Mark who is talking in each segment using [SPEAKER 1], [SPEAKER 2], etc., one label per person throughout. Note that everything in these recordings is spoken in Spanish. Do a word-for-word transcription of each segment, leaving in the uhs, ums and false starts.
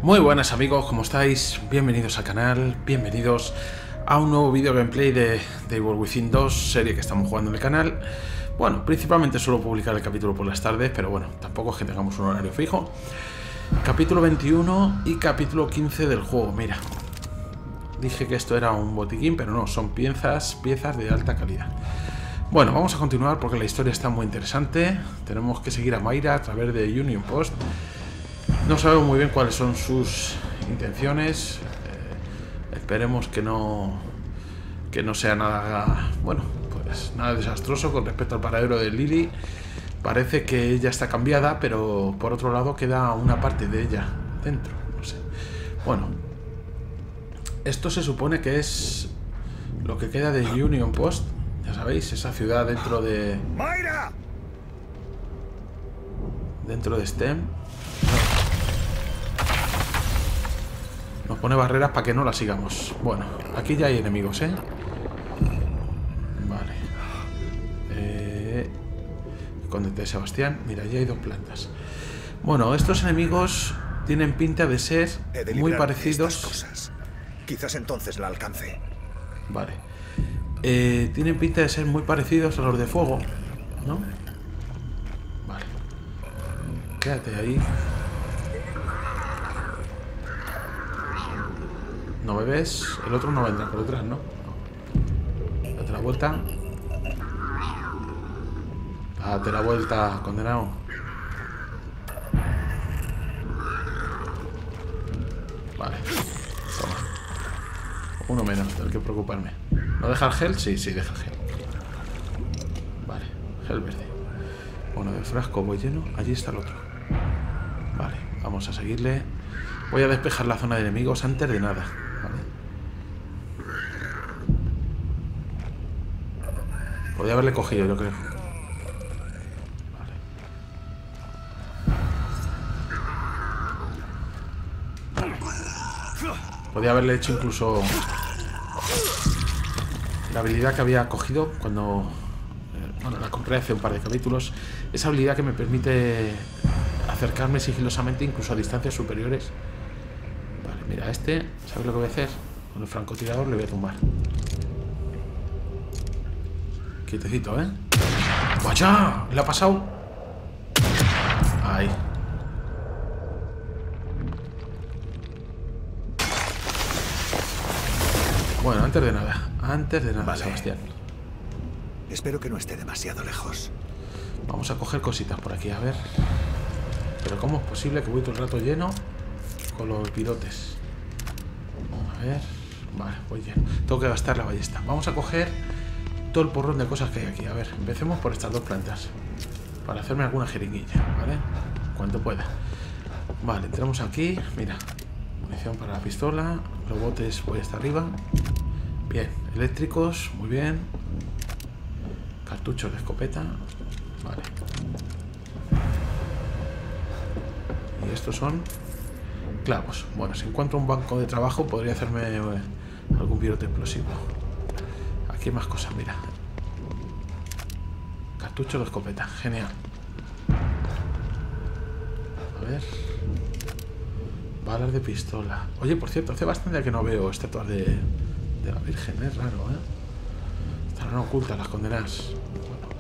[SPEAKER 1] Muy buenas amigos, ¿cómo estáis? Bienvenidos al canal, bienvenidos a un nuevo vídeo gameplay de, de Evil Within dos, serie que estamos jugando en el canal. Bueno, principalmente suelo publicar el capítulo por las tardes, pero bueno, tampoco es que tengamos un horario fijo. Capítulo veintiuno y capítulo quince del juego, mira. Dije que esto era un botiquín, pero no, son piezas, piezas de alta calidad. Bueno, vamos a continuar porque la historia está muy interesante. Tenemos que seguir a Mayra a través de Union Post. No sabemos muy bien cuáles son sus intenciones. Eh, esperemos que no que no sea nada, bueno, pues nada desastroso con respecto al paradero de Lily. Parece que ella está cambiada, pero por otro lado queda una parte de ella dentro, no sé. Bueno, esto se supone que es lo que queda de Union Post. Ya sabéis, esa ciudad dentro de
[SPEAKER 2] ¡Mayra!
[SPEAKER 1] Dentro de STEM. Nos pone barreras para que no la sigamos. Bueno, aquí ya hay enemigos, ¿eh? Vale. Eh... Escóndete, Sebastián. Mira, ya hay dos plantas. Bueno, estos enemigos tienen pinta de ser
[SPEAKER 2] de
[SPEAKER 1] muy parecidos.
[SPEAKER 2] Estas cosas. Quizás entonces la alcance.
[SPEAKER 1] Vale. Eh, tienen pinta de ser muy parecidos a los de fuego, ¿no? Vale. Quédate ahí. ¿No me ves? El otro no vendrá por detrás, ¿no? No. Date la vuelta. Date la vuelta, condenado. Vale. Toma. Uno menos, del que preocuparme. ¿No deja el gel? Sí, sí, deja el gel. Vale, gel verde. Bueno, del frasco voy lleno. Allí está el otro. Vale, vamos a seguirle. Voy a despejar la zona de enemigos antes de nada. Vale. Podría haberle cogido, yo creo. Vale. Podría haberle hecho incluso la habilidad que había cogido cuando... Bueno, la compré hace un par de capítulos. Esa habilidad que me permite acercarme sigilosamente incluso a distancias superiores. Vale, mira, este, ¿sabes lo que voy a hacer? Con el francotirador le voy a tumbar. Quietecito, ¿eh? ¡Vaya! ¿Le ha pasado? Ahí. Bueno, antes de nada. Antes de nada,
[SPEAKER 2] Vale.
[SPEAKER 1] Sebastián.
[SPEAKER 2] Espero que no esté demasiado lejos.
[SPEAKER 1] Vamos a coger cositas por aquí, a ver. Pero ¿cómo es posible que voy todo el rato lleno con los pirotes? A ver. Vale, voy lleno. Tengo que gastar la ballesta. Vamos a coger todo el porrón de cosas que hay aquí. A ver, empecemos por estas dos plantas. Para hacerme alguna jeringuilla, ¿vale? Cuanto pueda. Vale, entramos aquí. Mira, munición para la pistola. Los botes voy hasta arriba. Bien, eléctricos, muy bien. Cartuchos de escopeta. Vale. Y estos son clavos. Bueno, si encuentro un banco de trabajo podría hacerme eh, algún pirote explosivo. Aquí hay más cosas, mira. Cartucho de escopeta, genial. A ver. Balas de pistola. Oye, por cierto, hace bastante que no veo estatuas de, de la Virgen, es raro, ¿eh? Estarán ocultas las condenas. Bueno.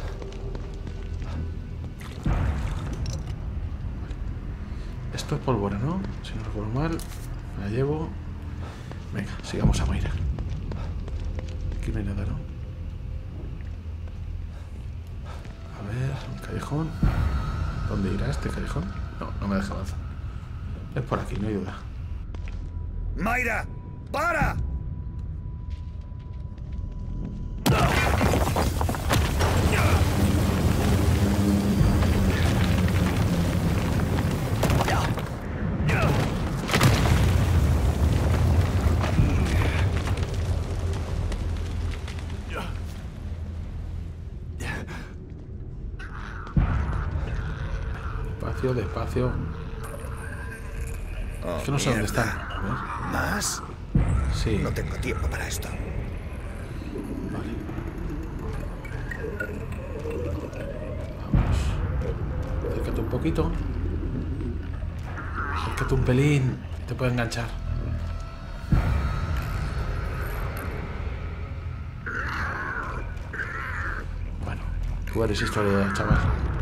[SPEAKER 1] Esto es pólvora, ¿no? Si no recuerdo mal, me la llevo. Venga, sigamos a Mayra. Aquí no hay nada, ¿no? A ver, un callejón. ¿Dónde irá este callejón? No, no me deja avanzar. Es por aquí, no hay duda.
[SPEAKER 2] ¡Mayra! ¡Para!
[SPEAKER 1] Despacio, despacio.
[SPEAKER 2] Oh,
[SPEAKER 1] es que no sé dónde
[SPEAKER 2] mierda.
[SPEAKER 1] están. A ver.
[SPEAKER 2] ¿Más?
[SPEAKER 1] Sí.
[SPEAKER 2] No tengo tiempo para esto.
[SPEAKER 1] Vale. Vamos. Acércate un poquito. Acércate un pelín. te puede enganchar. Bueno, tú eres historia, chaval.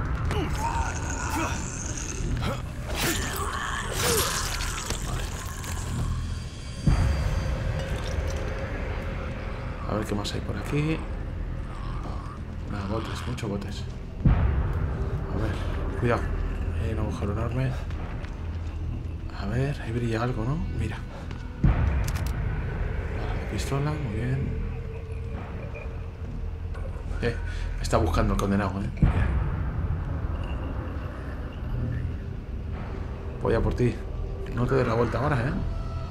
[SPEAKER 1] A ver qué más hay por aquí. Nada, botes, muchos botes. A ver, cuidado. Hay un agujero enorme. A ver, ahí brilla algo, ¿no? Mira. Vale, pistola, muy bien. Eh, me está buscando el condenado, ¿eh? Mira. Voy a por ti. No te des la vuelta ahora, ¿eh?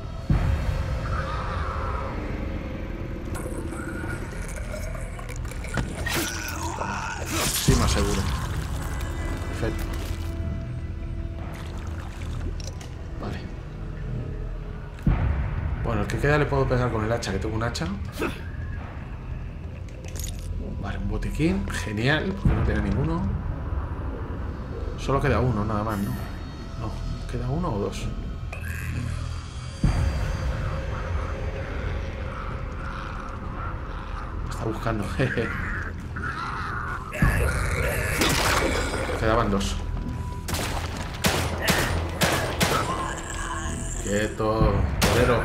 [SPEAKER 1] Sí, más seguro. Perfecto. Vale. Bueno, el que queda le puedo pegar con el hacha, que tengo un hacha. Vale, un botiquín. Genial, porque no tiene ninguno. Solo queda uno, nada más, ¿no? No, queda uno o dos. Me está buscando, jeje. Quedaban dos. Quieto, torero.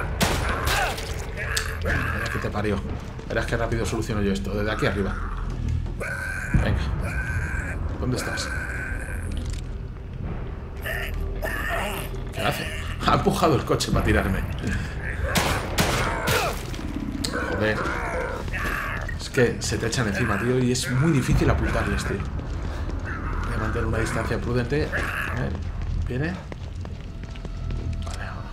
[SPEAKER 1] Mira que te parió. Verás que rápido soluciono yo esto. Desde aquí arriba. Venga. ¿Dónde estás? ¿Qué hace? Ha empujado el coche para tirarme. Joder. Es que se te echan encima, tío. Y es muy difícil apuntarles, tío. Voy a mantener una distancia prudente. A ver, ¿viene? Vale, ahora.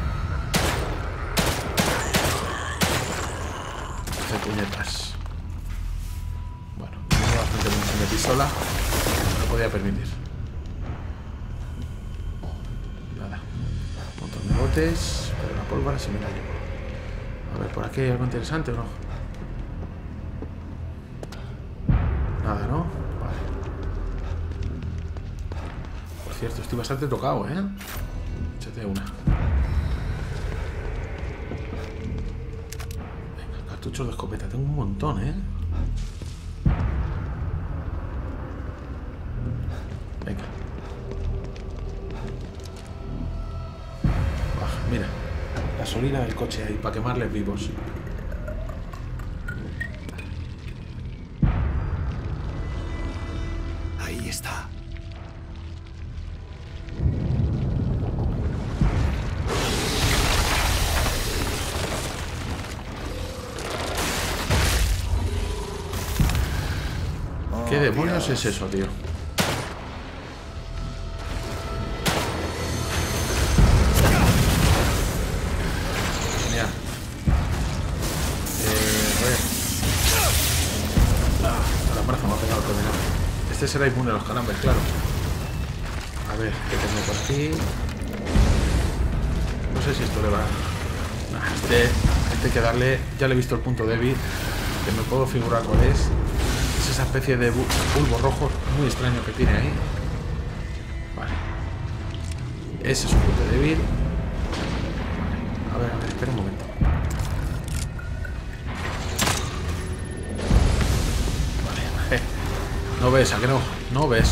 [SPEAKER 1] Hace puñetas. Bueno, tengo bastante munición de pistola. No lo podía permitir. Nada. Un montón de botes. Pero la pólvora se me la llevo. A ver, ¿por aquí hay algo interesante o no? Nada, ¿no? Vale. Por cierto, estoy bastante tocado, ¿eh? Échate una. Venga, cartuchos de escopeta. Tengo un montón, ¿eh? Venga. Baja, mira. Gasolina del coche ahí, para quemarles vivos.
[SPEAKER 2] Ahí está.
[SPEAKER 1] ¿Qué
[SPEAKER 2] Oh,
[SPEAKER 1] demonios
[SPEAKER 2] Dios.
[SPEAKER 1] es eso, tío? Genial. Eh, a ver. La braza me ha pegado el condenado. Este será inmune a los calambres, claro. A ver, ¿qué tengo por aquí? No sé si esto le va... Nah, este, este hay que darle... Ya le he visto el punto débil. Que me puedo figurar cuál es. Es esa especie de bu- bulbo rojo muy extraño que tiene ahí. Vale. Ese es un punto débil. Vale. A ver, a ver, espera un momento. Vale, vale. No ves, ¿a que no? No ves.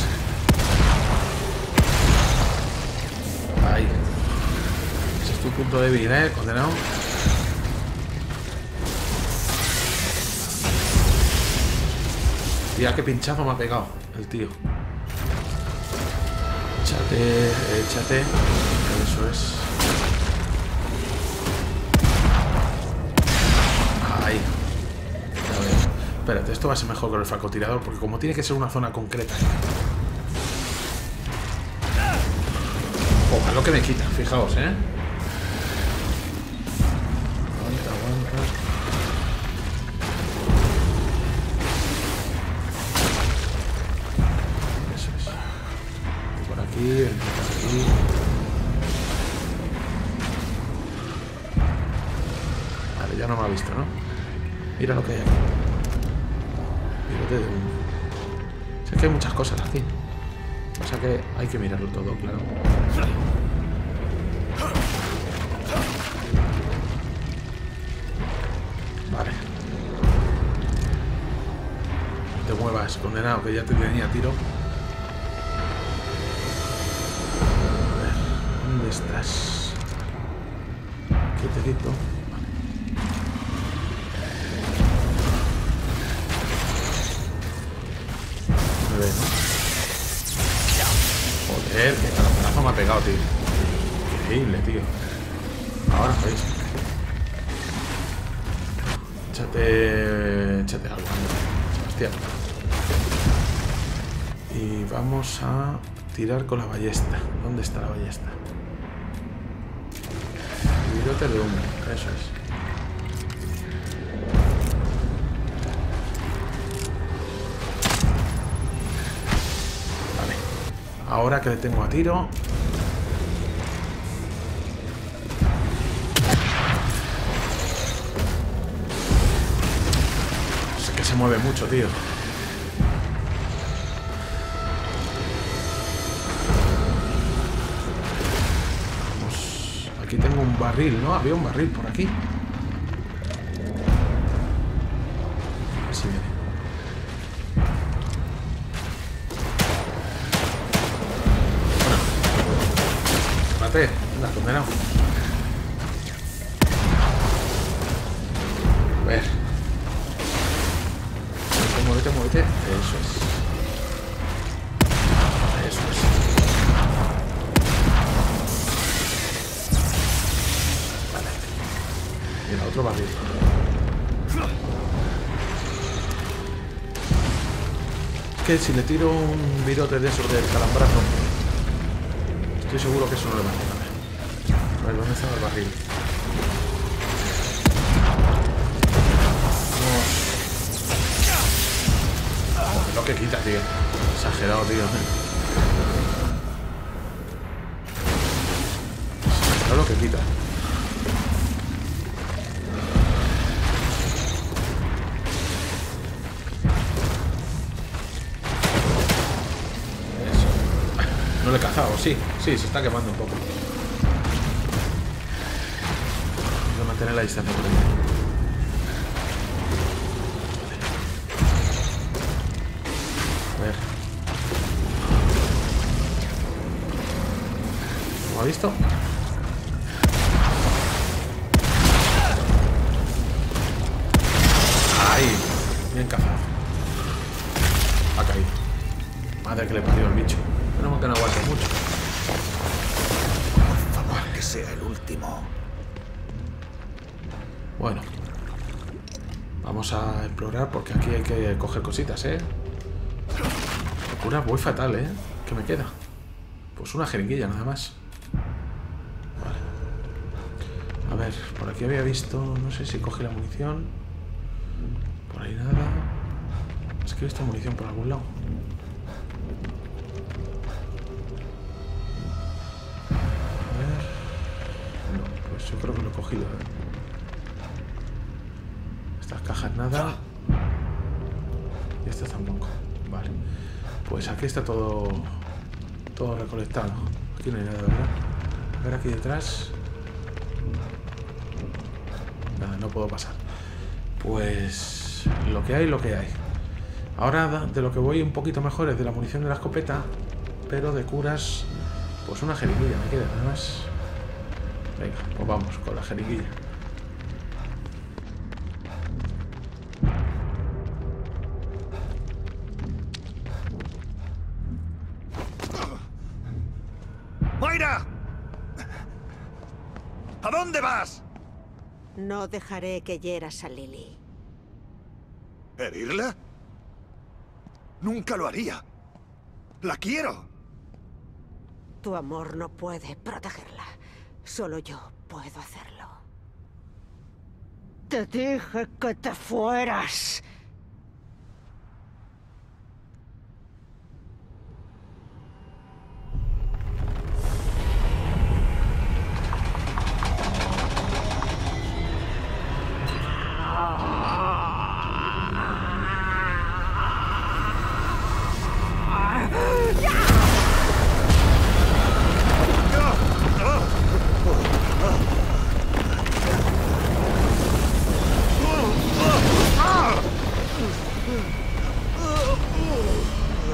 [SPEAKER 1] Ahí. Ese es tu punto débil, ¿eh? Condenado. Tía, qué pinchazo me ha pegado el tío. Échate, échate. Eso es. Ahí. A ver. Espérate, esto va a ser mejor con el francotirador, porque como tiene que ser una zona concreta. Ojalá lo que me quita, fijaos, ¿eh? Aguanta, aguanta. Eso es. Por aquí, ven por aquí. Vale, ya no me ha visto, ¿no? Mira lo que hay aquí. Mírate de uno. Sé que hay muchas cosas aquí. O sea que hay que mirarlo todo, claro. te muevas, condenado, que ya te tenía tiro. A ver, ¿dónde estás? Quietecito. Vale. Me ve, ¿no? Joder, qué calambrazo me ha pegado, tío. Increíble, tío. Ahora veis. Échate. Échate algo, Sebastián. Y vamos a tirar con la ballesta. ¿Dónde está la ballesta? Virote de humo, eso es. Vale. Ahora que le tengo a tiro. Es que se mueve mucho, tío. Aquí tengo un barril, ¿no? Había un barril por aquí. Así viene. Bueno. Mate, anda, condenado. A ver. Muévete, muévete. Eso es. Eso es. Mira, otro barril. Que si le tiro un virote de esos del calambrazo, estoy seguro que eso no le va a hacer nada. A ver, ¿dónde está el barril? Vamos. Joder, lo que quita, tío. Exagerado, tío. Exagerado lo que quita. No le he cazado, sí, sí, se está quemando un poco. Voy a mantener la distancia por ahí. A ver. ¿Lo ha visto? Ahí, bien cazado. Ha caído. Madre que le parió el bicho. Tenemos que no aguante mucho.
[SPEAKER 2] Por favor, que sea el último.
[SPEAKER 1] Bueno. Vamos a explorar porque aquí hay que coger cositas, ¿eh? Locura, voy fatal, ¿eh? ¿Qué me queda? Pues una jeringuilla nada más. Vale. A ver, por aquí había visto... No sé si cogí la munición. Por ahí nada. Es que he visto munición por algún lado. Yo creo que lo he cogido, ¿eh? Estas cajas nada. Y estas tampoco. Vale. Pues aquí está todo todo recolectado. Aquí no hay nada, ¿verdad? A ver aquí detrás. Nada, no puedo pasar. Pues lo que hay, lo que hay. Ahora de lo que voy un poquito mejor es de la munición de la escopeta. Pero de curas, pues una jeringuilla me queda nada más. Venga, pues vamos con la jeringuilla.
[SPEAKER 2] ¡Mayra! ¿A dónde vas?
[SPEAKER 3] No dejaré que hieras a Lily.
[SPEAKER 2] ¿Herirla? Nunca lo haría. La quiero.
[SPEAKER 3] Tu amor no puede protegerla. Solo yo puedo hacerlo. Te dije que te fueras.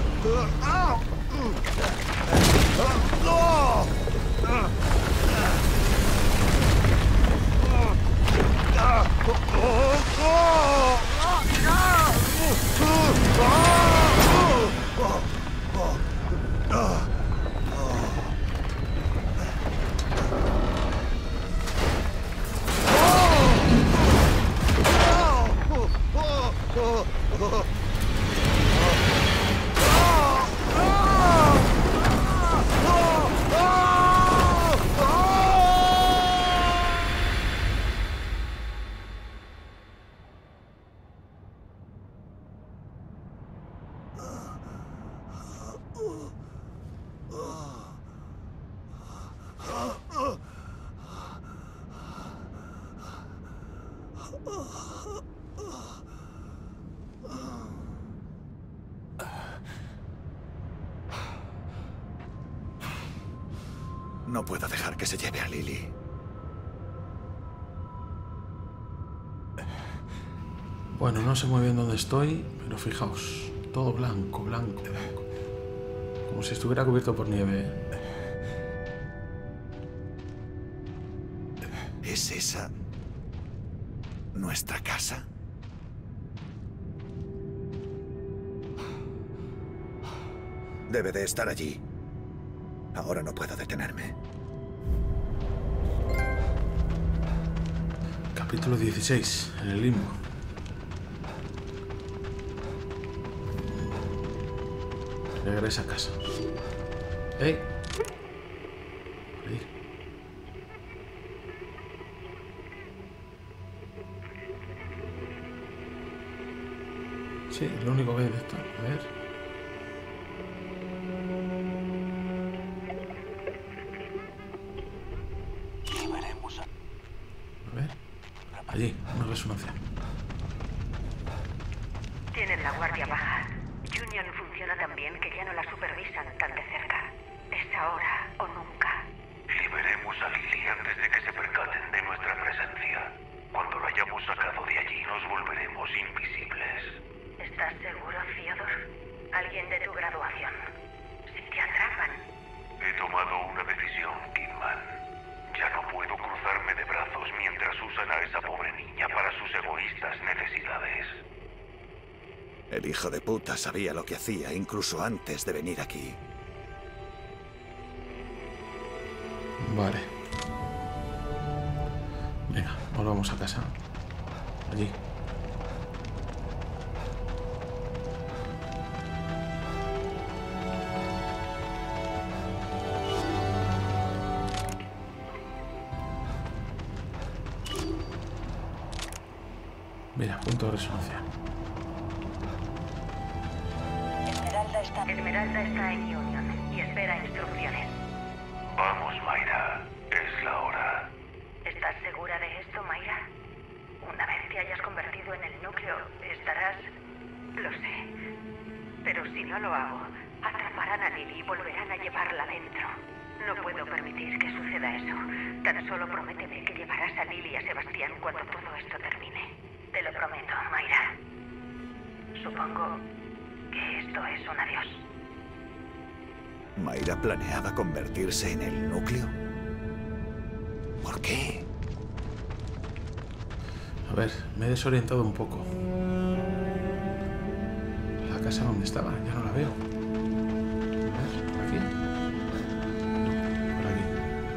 [SPEAKER 2] No puedo dejar que se lleve a Lily.
[SPEAKER 1] Bueno, no sé muy bien dónde estoy, pero fijaos, todo blanco, blanco, blanco. Como si estuviera cubierto por nieve.
[SPEAKER 2] ¿Es esa nuestra casa? Debe de estar allí. Ahora no puedo detenerme.
[SPEAKER 1] Capítulo dieciséis, en el limbo. Regresa a casa. ¡Ey! Ahí. Sí, es lo único que hay de esto. A ver. Allí, una resonancia.
[SPEAKER 4] Tienen la guardia baja. Union funciona tan bien que ya no la supervisan tan de cerca. Es ahora o nunca.
[SPEAKER 5] Liberemos a Lily antes de que se percaten de nuestra presencia. Cuando la hayamos sacado de allí, nos volveremos invisibles.
[SPEAKER 4] ¿Estás seguro, Theodore? Alguien de tu graduación. Si te atrapan.
[SPEAKER 5] He tomado una decisión, Kidman. Ya no puedo cruzarme de brazos mientras usan a esa pobre niña para sus egoístas necesidades.
[SPEAKER 2] El hijo de puta sabía lo que hacía incluso antes de venir aquí.
[SPEAKER 1] Vale. Venga, volvamos a casa. Allí. Mira, punto de resonancia.
[SPEAKER 4] Esmeralda está... Esmeralda está en Union y espera instrucciones.
[SPEAKER 5] Vamos, Mayra. Es la hora.
[SPEAKER 4] ¿Estás segura de esto, Mayra? Una vez te hayas convertido en el núcleo, estarás... Lo sé. Pero si no lo hago, atraparán a Lily y volverán a llevarla dentro. No puedo permitir que suceda eso. Tan solo prométeme que llevarás a Lily y a Sebastián cuando todo esto termine. Te lo prometo, Mayra. Supongo que esto es un adiós.
[SPEAKER 2] ¿Mayra planeaba convertirse en el núcleo? ¿Por qué?
[SPEAKER 1] A ver, me he desorientado un poco. La casa donde estaba, ya no la veo. A ver, ¿por aquí? No, por aquí.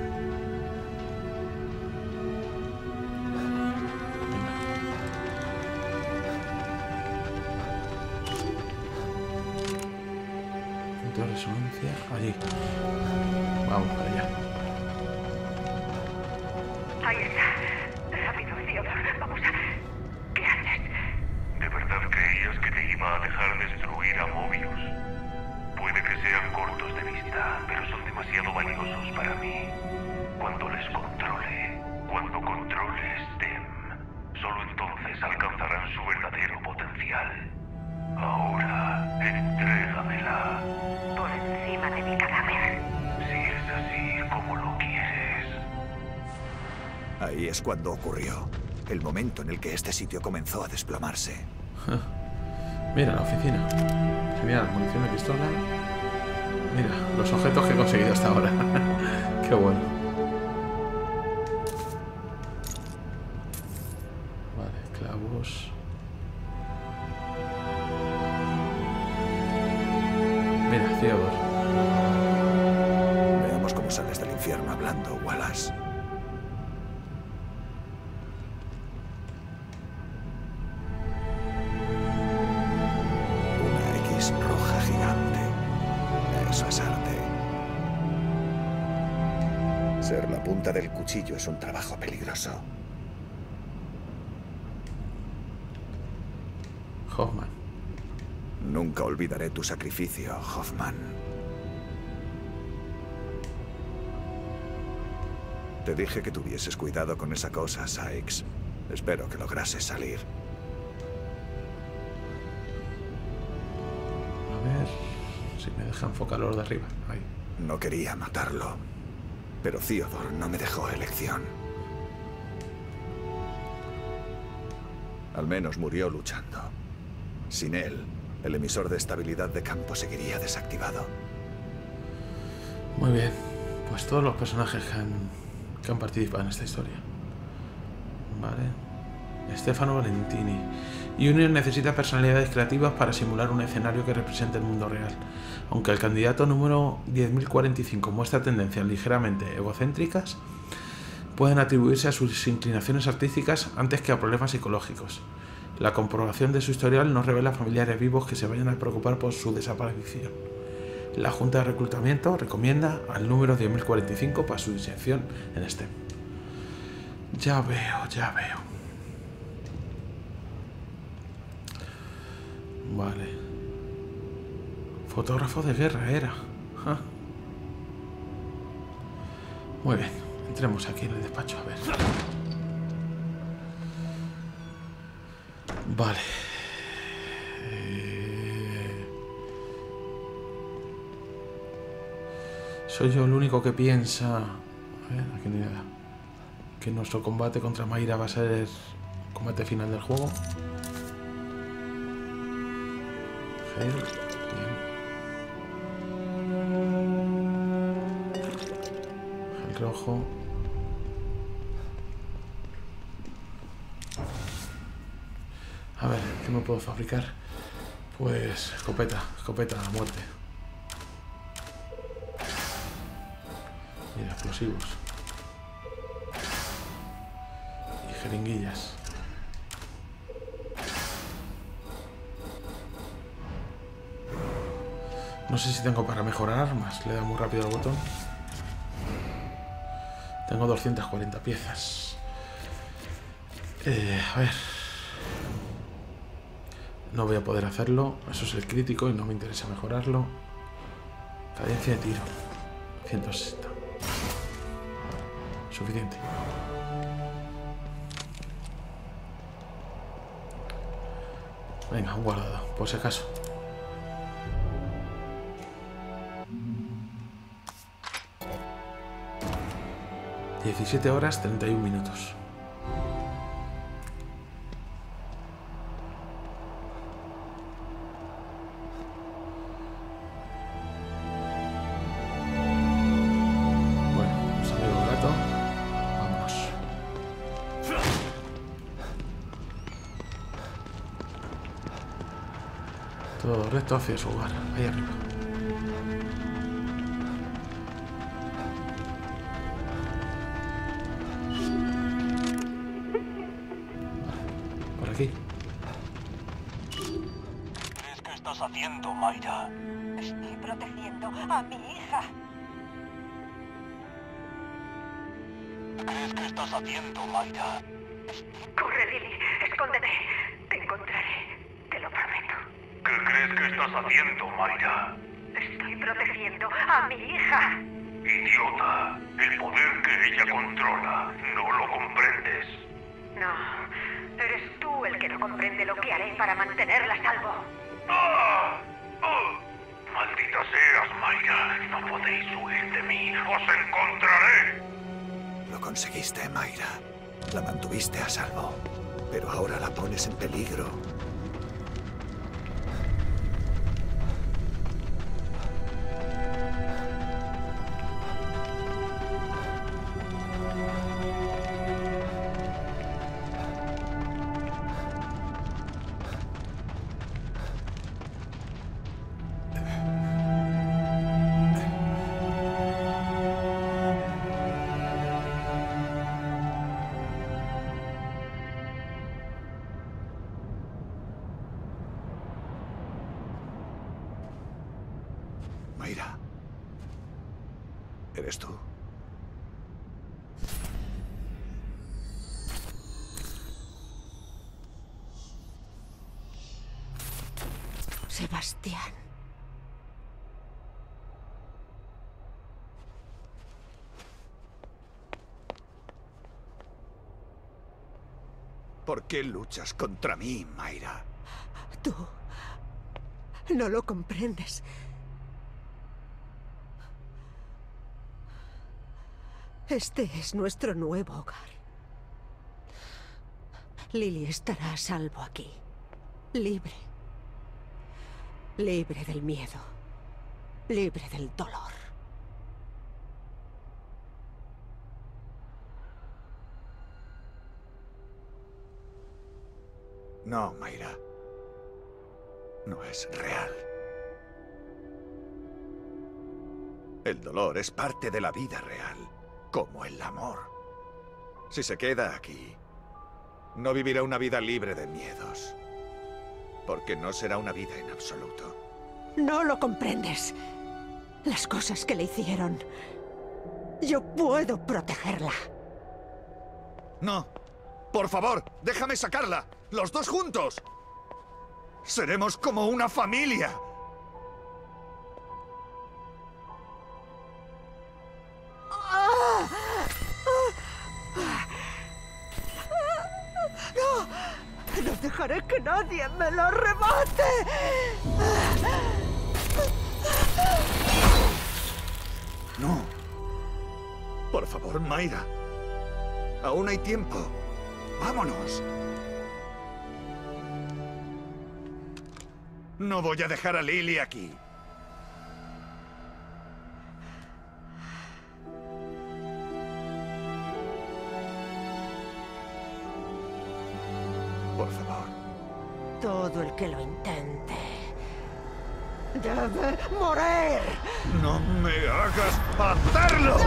[SPEAKER 1] Punto de resonancia, allí. Vamos para allá.
[SPEAKER 4] Ahí está. Rápido, Theodore. Vamos a... ¿Qué haces?
[SPEAKER 5] ¿De verdad creías que te iba a dejar destruir a Mobius? Puede que sean cortos de vista, pero son demasiado valiosos para mí. Cuando les controle, cuando controle STEM, solo entonces alcanzarán su verdadero potencial. Ahora, entrégamela.
[SPEAKER 4] Por encima de mi cadáver.
[SPEAKER 5] Si es así como lo quieres.
[SPEAKER 2] Ahí es cuando ocurrió. El momento en el que este sitio comenzó a desplomarse.
[SPEAKER 1] Mira la oficina. Genial, munición de pistola. Mira, los objetos que he conseguido hasta ahora. Qué bueno. Vale, clavos. Mira, Theodore.
[SPEAKER 2] Veamos cómo sales del infierno hablando, Wallace. Roja gigante. Eso es arte. Ser la punta del cuchillo es un trabajo peligroso.
[SPEAKER 1] Hoffman.
[SPEAKER 2] Nunca olvidaré tu sacrificio, Hoffman. Te dije que tuvieses cuidado con esa cosa, Sykes. Espero que lograses salir.
[SPEAKER 1] Si me deja enfocarlo de arriba. Ahí.
[SPEAKER 2] No quería matarlo, pero Theodore no me dejó elección. Al menos murió luchando. Sin él, el emisor de estabilidad de campo seguiría desactivado.
[SPEAKER 1] Muy bien. Pues todos los personajes que han, que han participado en esta historia. Vale. Stefano Valentini. Union necesita personalidades creativas para simular un escenario que represente el mundo real. Aunque el candidato número diez mil cuarenta y cinco muestra tendencias ligeramente egocéntricas, pueden atribuirse a sus inclinaciones artísticas antes que a problemas psicológicos. La comprobación de su historial no revela familiares vivos que se vayan a preocupar por su desaparición. La Junta de Reclutamiento recomienda al número diez mil cuarenta y cinco para su inserción en STEM. Ya veo, ya veo. Vale. Fotógrafo de guerra era. Ah. Muy bien. Entremos aquí en el despacho, a ver. Vale. Eh... Soy yo el único que piensa... A ver, aquí no hay nada. Que nuestro combate contra Mayra va a ser el combate final del juego. Bien. El rojo. A ver, ¿qué me puedo fabricar? Pues escopeta, escopeta a muerte. Mira, explosivos. Y jeringuillas. No sé si tengo para mejorar armas. Le da muy rápido al botón. Tengo doscientas cuarenta piezas. Eh, a ver. No voy a poder hacerlo. Eso es el crítico y no me interesa mejorarlo. Cadencia de tiro. ciento sesenta. Suficiente. Venga, un guardado, por si acaso. diecisiete horas treinta y un minutos. Bueno, nos ha ido el gato. Vámonos. Todo recto hacia su hogar, ahí arriba. Aquí.
[SPEAKER 6] ¿Crees que estás haciendo, Mayra?
[SPEAKER 3] Estoy protegiendo a mi hija.
[SPEAKER 6] ¿Crees que estás haciendo, Mayra?
[SPEAKER 4] Corre, Lily. Escóndete. Te encontraré. Te lo prometo.
[SPEAKER 5] ¿Qué crees que estás haciendo, Mayra?
[SPEAKER 4] Estoy protegiendo a mi hija.
[SPEAKER 5] Idiota. El poder que ella controla. No lo comprendes.
[SPEAKER 4] No. Eres tú el que no comprende lo que haré para mantenerla a salvo.
[SPEAKER 5] ¡Ah! ¡Ah! ¡Maldita seas, Mayra! No podéis huir de mí. ¡Os encontraré!
[SPEAKER 2] Lo conseguiste, Mayra. La mantuviste a salvo. Pero ahora la pones en peligro. Mayra. ¿Eres tú?
[SPEAKER 3] Sebastián.
[SPEAKER 2] ¿Por qué luchas contra mí, Mayra?
[SPEAKER 3] Tú no lo comprendes. Este es nuestro nuevo hogar. Lily estará a salvo aquí. Libre. Libre del miedo. Libre del dolor.
[SPEAKER 2] No, Mayra. No es real. El dolor es parte de la vida real, como el amor. Si se queda aquí, no vivirá una vida libre de miedos. Porque no será una vida en absoluto.
[SPEAKER 3] No lo comprendes. Las cosas que le hicieron. Yo puedo protegerla.
[SPEAKER 2] No. Por favor, déjame sacarla. Los dos juntos. Seremos como una familia.
[SPEAKER 3] No. No dejaré que nadie me lo arrebate.
[SPEAKER 2] No. Por favor, Mayra. Aún hay tiempo. ¡Vámonos! No voy a dejar a Lily aquí. Por favor.
[SPEAKER 3] Todo el que lo intente debe morir.
[SPEAKER 2] ¡No me hagas hacerlo!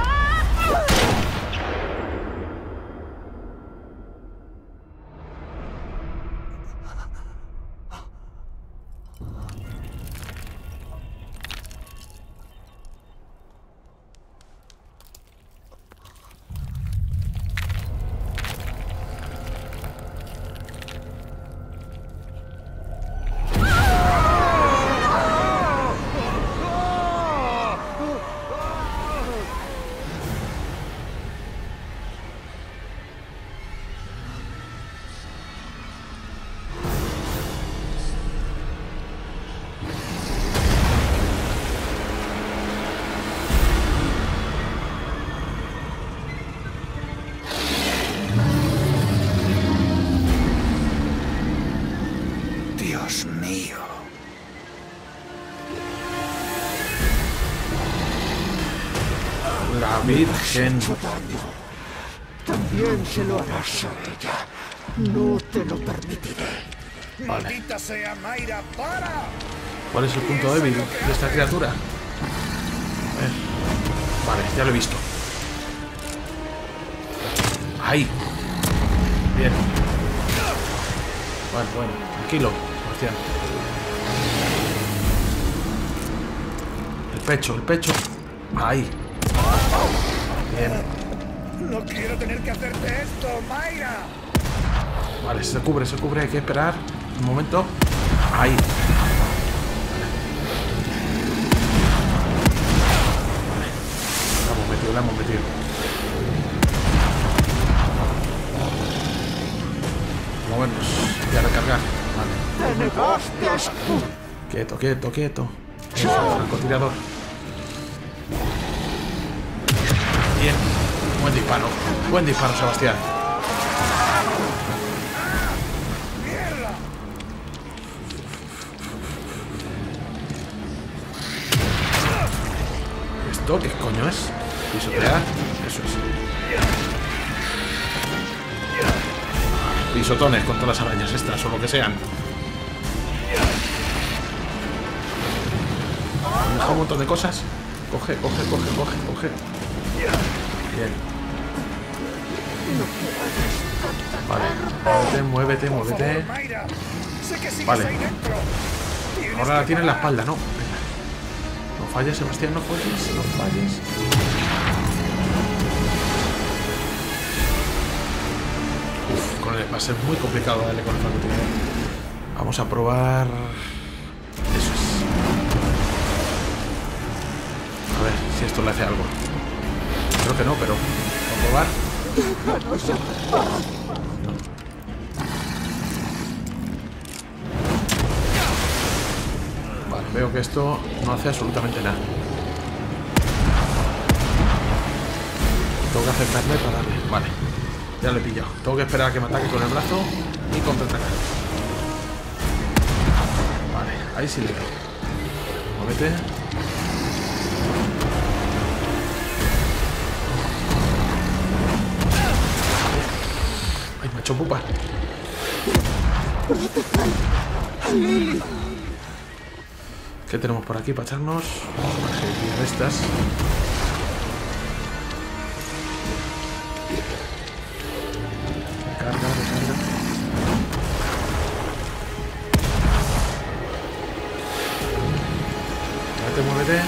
[SPEAKER 2] Dios mío.
[SPEAKER 1] La Virgen.
[SPEAKER 3] También se lo harás a ella. No te lo permitiré.
[SPEAKER 1] Vale.
[SPEAKER 2] ¡Maldita sea, Mayra! ¡Para!
[SPEAKER 1] ¿Cuál es el punto débil de esta criatura? A ver. Vale, ya lo he visto. Ahí. Bien. Bueno, bueno, tranquilo, Sebastián. El pecho, el pecho. Ahí. Bien.
[SPEAKER 2] No quiero tener que hacerte esto, Mayra.
[SPEAKER 1] Vale, se cubre, se cubre, hay que esperar un momento. Ahí. Vale. La hemos metido, la hemos metido. Movernos y a recargar. Vale. Quieto, quieto, quieto. Eso, francotirador. Bien. Buen disparo. Buen disparo, Sebastián. ¿Esto qué coño es? ¿Pisotear? Eso es. Pisotones con todas las arañas estas o lo que sean. Deja un montón de cosas. Coge, coge, coge, coge, coge. Bien. Vale. Muévete, muévete, muévete. Vale. Ahora la tiene en la espalda, ¿no? Venga. No falles, Sebastián, no falles, no falles. Uf, con el, va a ser muy complicado darle con el francotirador. Vamos a probar... Eso es. A ver si esto le hace algo. Creo que no, pero... Vamos a probar. Vale, veo que esto no hace absolutamente nada. Tengo que acercarme para darle. Vale, ya lo he pillado. Tengo que esperar a que me ataque con el brazo y contraatacar. Vale, ahí sí le doy. Muévete. Ay, me ha hecho pupa. ¿Qué tenemos por aquí para echarnos? Vale, estas. Recarga, recarga. Ya te muévete.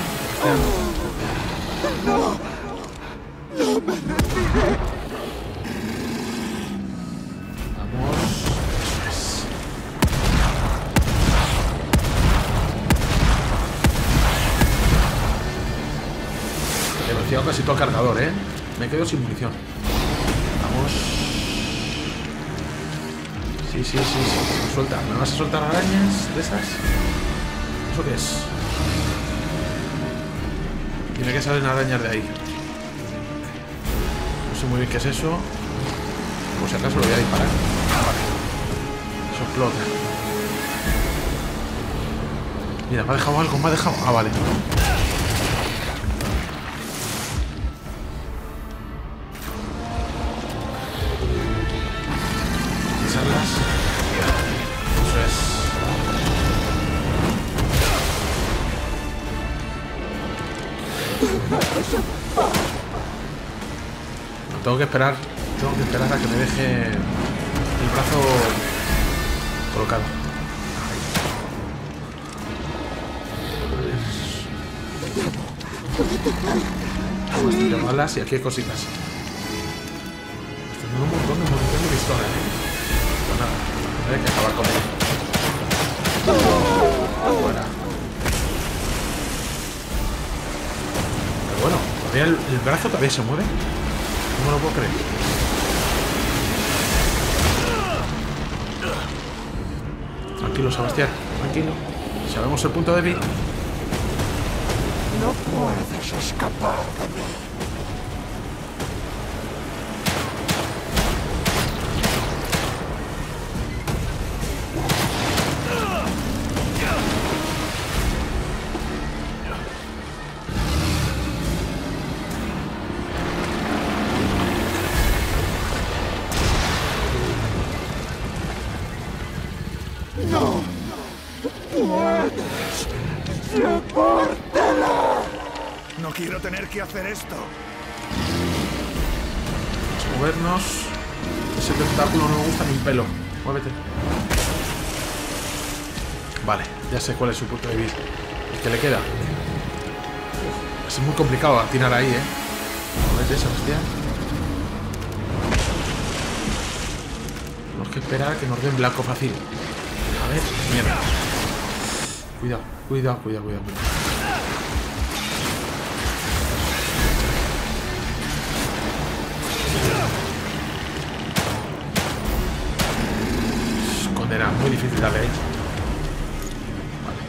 [SPEAKER 3] No, no me rendiré.
[SPEAKER 1] Vamos. Eso es. He vaciado casi todo el cargador, ¿eh? Me quedo sin munición. Vamos. Sí, sí, sí, sí. Suelta. ¿Me vas a soltar arañas de esas? ¿Eso qué es? Tiene que salir arañas de ahí. No sé muy bien qué es eso. Por si acaso lo voy a disparar. Vale. Eso explota. Mira, me ha dejado algo, me ha dejado. Ah, vale. Pisarlas. Eso es. Tengo que esperar. Tengo que esperar a que me deje el brazo colocado. Bastante balas y aquí hay cositas. Estoy dando un montón de munición de pistola, ¿eh? Pues nada, tendré que acabar con él. Fuera. Pero bueno, todavía el, el brazo todavía se mueve. No me lo puedo creer. Tranquilo, Sebastián, tranquilo. Sabemos el punto débil.
[SPEAKER 3] No puedes escapar de mí. No puedes llevártela.
[SPEAKER 2] No quiero tener que hacer esto.
[SPEAKER 1] Vamos a movernos. Ese tentáculo no me gusta ni un pelo. Muévete. Vale, ya sé cuál es su punto de vista. El que le queda. Uf, es muy complicado atinar ahí, eh. Muévete, Sebastián. Tenemos que esperar a que nos den blanco fácil. A ver, mierda. Cuidado, cuidado, cuidado, cuidado, cuidado. Condena, muy difícil darle ahí. Vale.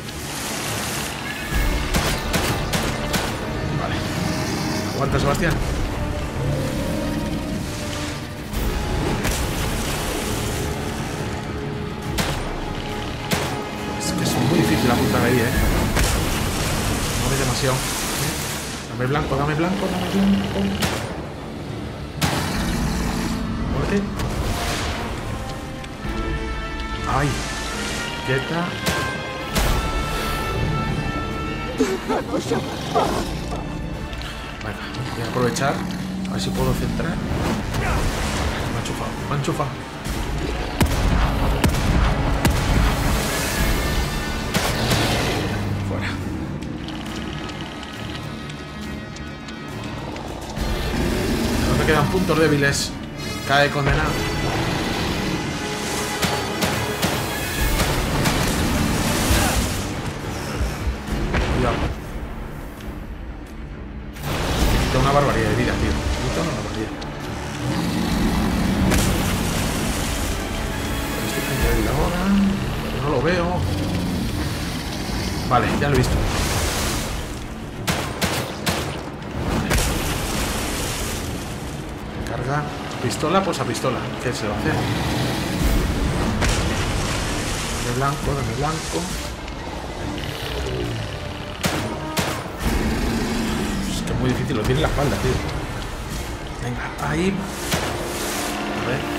[SPEAKER 1] Vale. Aguanta, Sebastián. Muy difícil apuntar ahí, eh. No ve demasiado. Dame blanco, dame blanco, dame blanco. Muerte. Ay. Quieta. Venga, voy a aprovechar. A ver si puedo centrar. Me ha enchufado, me ha enchufado. quedan puntos débiles. Cae condenado. Cuidado. Me quita una barbaridad de vida, tío. Me quita una barbaridad. Estoy punto débil ahora. Pero no lo veo. Vale, ya lo he visto. Carga. Pistola, pues a pistola. ¿Qué se va a hacer? De blanco, de blanco. Es que es muy difícil, lo tiene en la espalda, tío. Venga, ahí. A ver.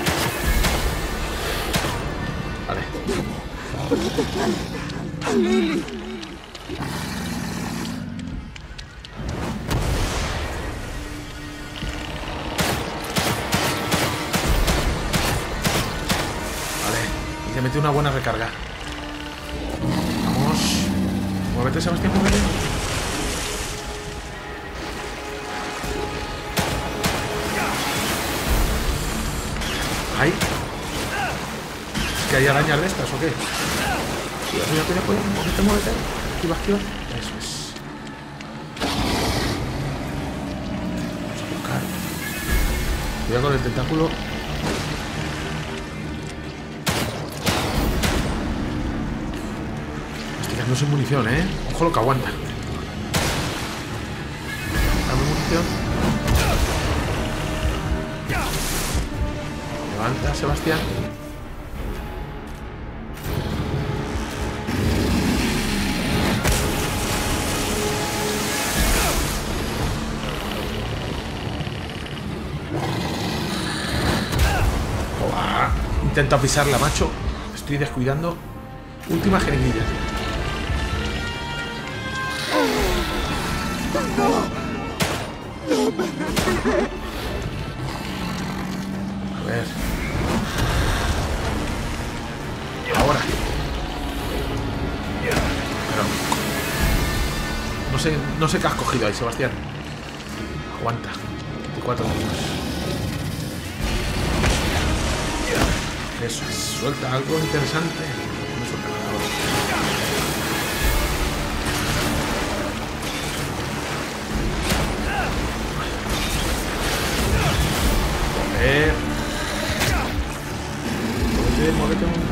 [SPEAKER 1] Vale. Le mete una buena recarga. Vamos. Muévete, Sebastián, muévete. Ahí. ¿Es que hay arañas de estas o qué? Cuidado, cuidado, cuidado, cuidado. Muévete, muévete. Esquiva, esquiva. Eso es. Vamos a buscar. Cuidado con el tentáculo. No sin munición, ¿eh? Ojo lo que aguanta. Dame munición. Levanta, Sebastián. Oh, intenta pisarla, macho. Estoy descuidando. Última jeringuilla. A ver. Ahora. Pero... No sé, no sé qué has cogido ahí, Sebastián. Aguanta. veinticuatro minutos. Eso es. Suelta algo interesante. No suelta nada ahora. Eh. Muévete, muévete, muévete.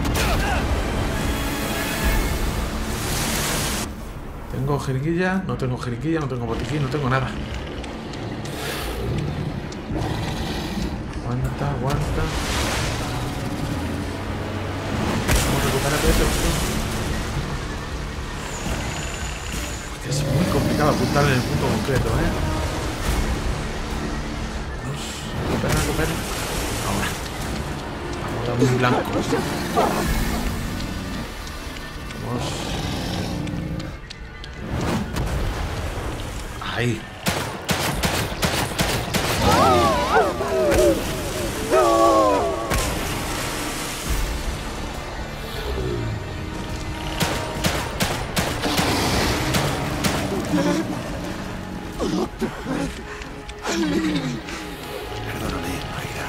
[SPEAKER 1] Tengo jeringuilla, no tengo jeringuilla, no tengo botiquín, no tengo nada. Aguanta, aguanta. Vamos a recuperar esto. Es muy complicado apuntar en el punto concreto, ¿eh? Recupera, recupera. Ahora. Vamos a dar un blanco. Vamos. Ahí.
[SPEAKER 2] Perdóname, Mayra.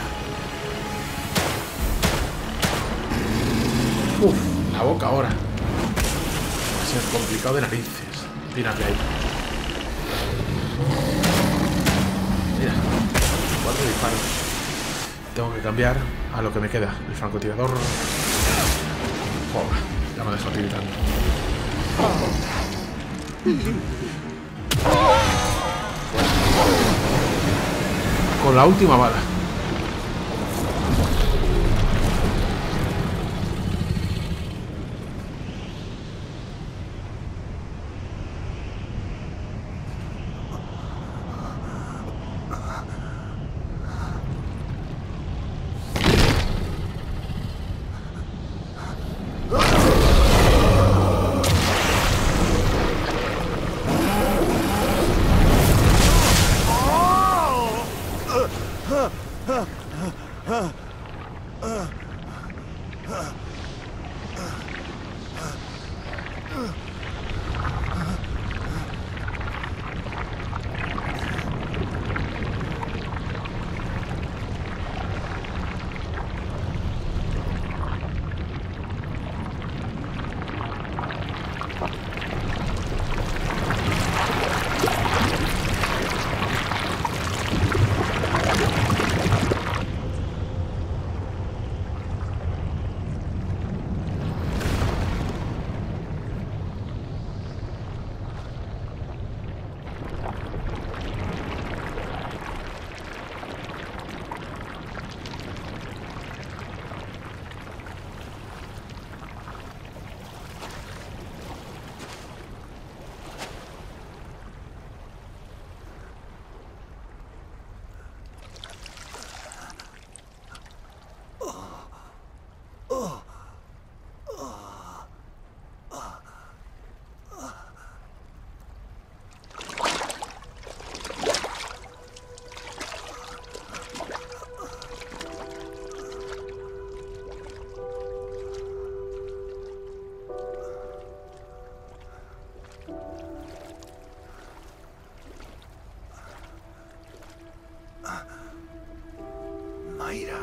[SPEAKER 1] Uf, la boca ahora. Va a ser complicado de narices. Tírate ahí. Mira, cuatro disparos. Tengo que cambiar a lo que me queda. El francotirador. Joder, ya me ha dejado tiritando. Con la última bala.
[SPEAKER 2] Mayra.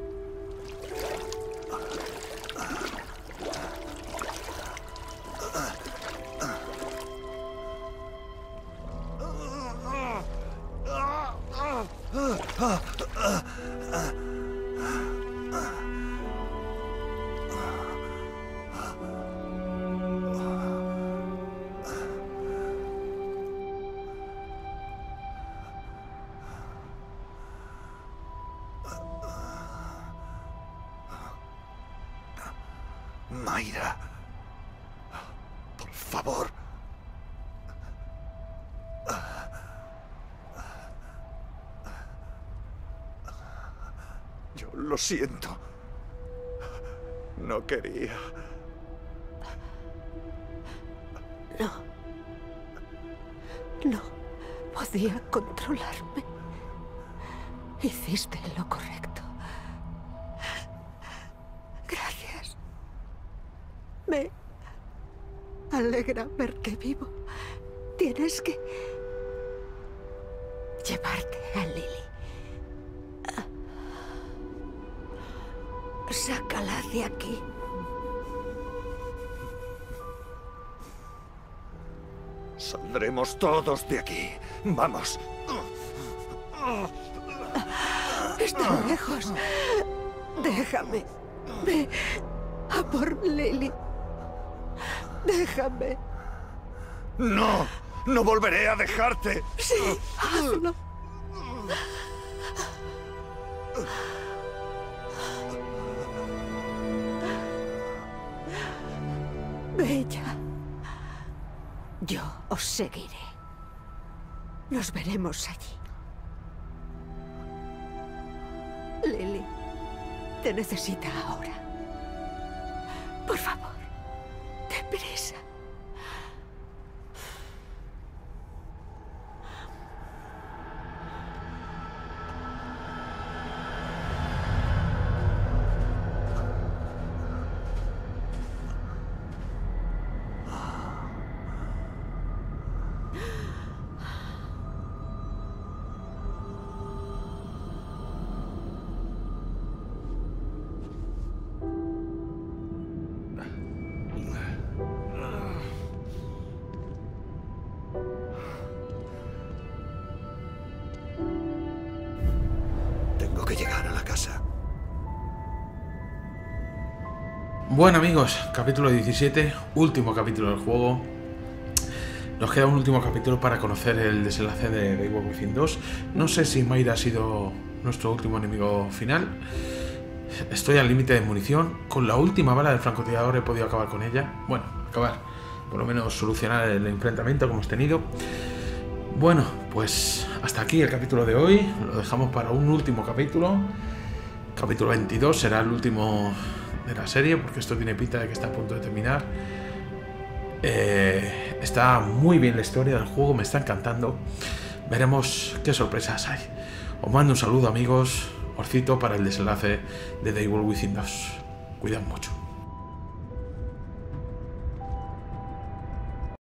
[SPEAKER 2] Mayra. Por favor. Yo lo siento. No quería.
[SPEAKER 3] No. No podía controlarme. Hiciste lo correcto. Gracias. Me alegra verte vivo. Tienes que llevarte a Lily. Sácala de aquí.
[SPEAKER 2] Saldremos todos de aquí. Vamos.
[SPEAKER 3] Está lejos. Déjame. Ve a por Lily. Déjame.
[SPEAKER 2] No, no volveré a dejarte.
[SPEAKER 3] Sí, hazlo. Bella. Yo os seguiré. Nos veremos allí. Lily, te necesita ahora. Por favor, deprisa.
[SPEAKER 2] Tengo que llegar a la casa.
[SPEAKER 1] Bueno amigos, capítulo diecisiete, último capítulo del juego. Nos queda un último capítulo para conocer el desenlace de The Evil Within dos. No sé si Mayra ha sido nuestro último enemigo final. Estoy al límite de munición. Con la última bala del francotirador he podido acabar con ella. Bueno, acabar, por lo menos solucionar el enfrentamiento que hemos tenido. Bueno, pues hasta aquí el capítulo de hoy. Lo dejamos para un último capítulo. Capítulo veintidós será el último de la serie, porque esto tiene pinta de que está a punto de terminar. Eh, está muy bien la historia del juego, me está encantando. Veremos qué sorpresas hay. Os mando un saludo amigos. Os cito para el desenlace de The Evil Within dos. Cuidad mucho.